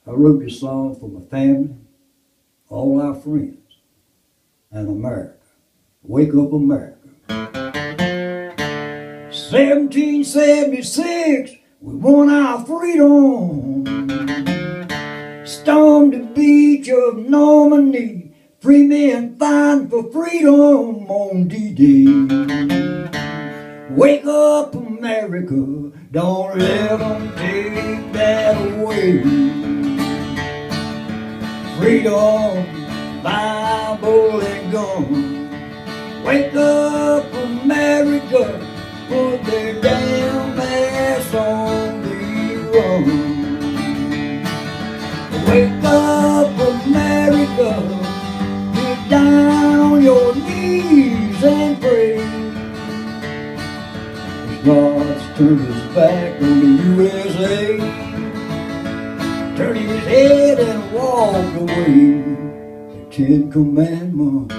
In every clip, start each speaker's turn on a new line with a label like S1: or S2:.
S1: I wrote this song for my family, all our friends, and America. Wake up, America. 1776, we won our freedom. Stormed the beach of Normandy, free men fighting for freedom on D-Day. Wake up, America, don't let them take that away. Freedom, Bible and gun. Wake up, America, put their damn ass on the run. Wake up, America, get down on your knees and pray. God's turned his back on the USA, turned his head and walked away. The Ten Commandments,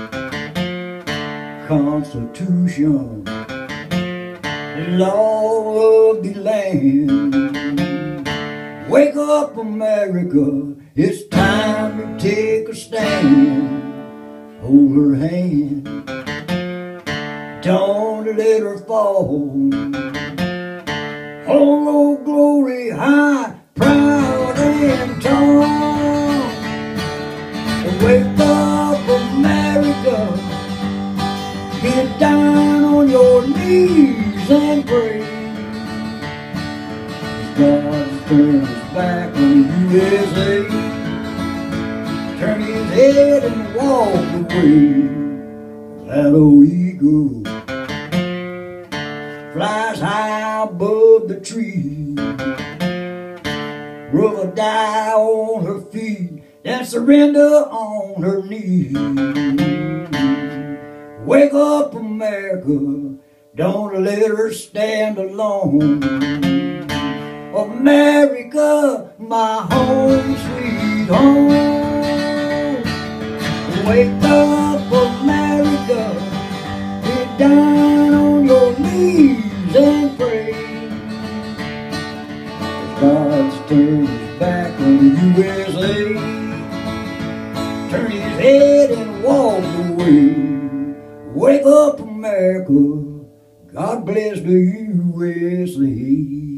S1: Constitution, the law of the land. Wake up, America, it's time to take a stand. Hold her hand, don't let her fall. Hold Old Glory high, proud and tall. Wake up, America, get down on your knees and pray. God's turned his back on the USA, turned his head and walked away. That old eagle flies high above the tree. Brother die on her feet, then surrender on her knees. Wake up, America, don't let her stand alone. America, my home, sweet home. Wake up, America, get down on your knees and pray. God's turned his back on the USA, turned his head and walked away. Wake up, America, God bless the USA.